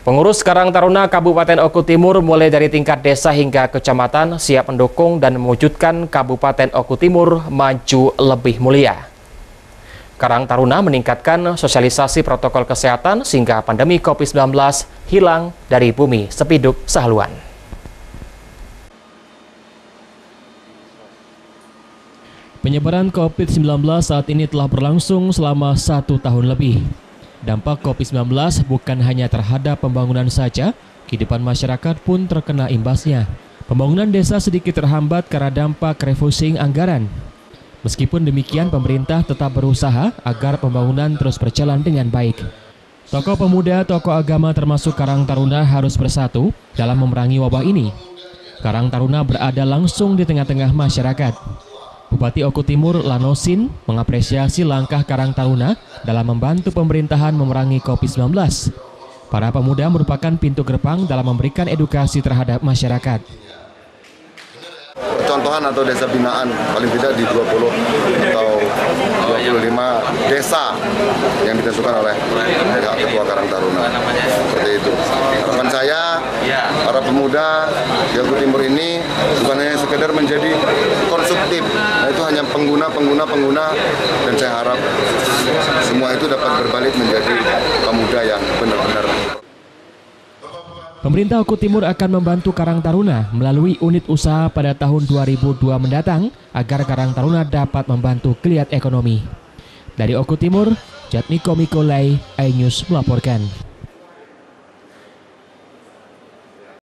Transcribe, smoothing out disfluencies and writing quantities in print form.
Pengurus Karang Taruna Kabupaten Oku Timur mulai dari tingkat desa hingga kecamatan siap mendukung dan mewujudkan Kabupaten Oku Timur maju lebih mulia. Karang Taruna meningkatkan sosialisasi protokol kesehatan sehingga pandemi COVID-19 hilang dari bumi sepiduk sehaluan. Penyebaran COVID-19 saat ini telah berlangsung selama 1 tahun lebih. Dampak COVID-19 bukan hanya terhadap pembangunan saja, kehidupan masyarakat pun terkena imbasnya. Pembangunan desa sedikit terhambat karena dampak refocusing anggaran. Meskipun demikian, pemerintah tetap berusaha agar pembangunan terus berjalan dengan baik. Tokoh pemuda, tokoh agama termasuk Karang Taruna harus bersatu dalam memerangi wabah ini. Karang Taruna berada langsung di tengah-tengah masyarakat. Bupati Oku Timur Lanosin mengapresiasi langkah Karang Taruna dalam membantu pemerintahan memerangi COVID-19. Para pemuda merupakan pintu gerbang dalam memberikan edukasi terhadap masyarakat. Percontohan atau desa binaan paling tidak di 20 atau 25 desa yang ditentukan oleh pihak Ketua Karang Taruna. Seperti itu. Harapan saya, para pemuda di Oku Timur ini bukan hanya sekedar menjadi konsumtif, nah itu hanya pengguna, dan saya harap semua itu dapat berbalik menjadi pemuda yang benar-benar. Pemerintah Oku Timur akan membantu Karang Taruna melalui unit usaha pada tahun 2002 mendatang agar Karang Taruna dapat membantu geliat ekonomi. Dari Oku Timur, Jatmiko Mikolai, iNews melaporkan.